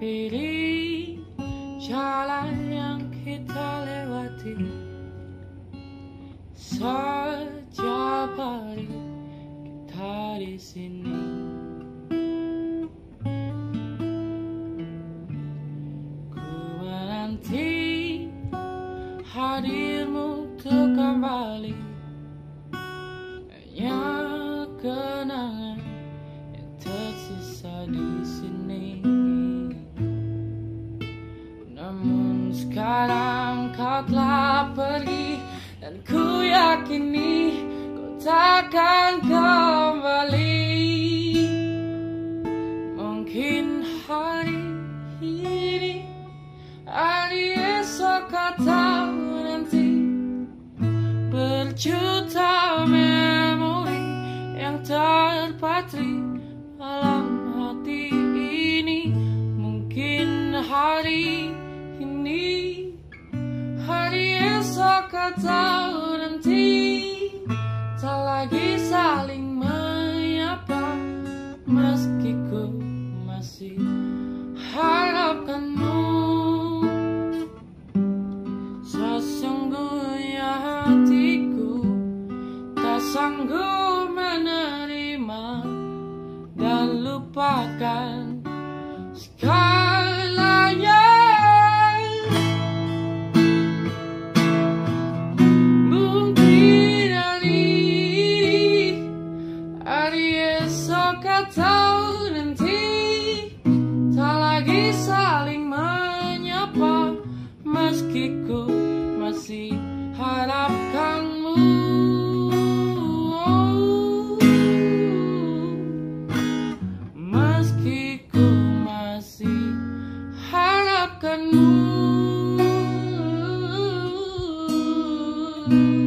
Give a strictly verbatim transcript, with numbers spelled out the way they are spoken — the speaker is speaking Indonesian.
pilih jalan yang kita lewati. Setiap hari kita di sini. Ku menanti hadirmu untuk kembali. Hanya kenangan yang tersisa di sini. Namun sekarang kau telah pergi, dan ku yakini kau takkan kembali. Mungkin hari ini, hari esok atau nanti, berjuta memori yang terpatri dalam hati ini. Mungkin hari ini, hari esok atau nanti, tak lagi saling menyapa, meski ku masih harapkanmu. Sesungguhnya hatiku tak sanggup menerima dan lupakan segalanya. Mungkin hari, hari esok atau nanti, tak lagi saling menyapa, meski ku masih harapkanmu. Meski ku masih harapkanmu.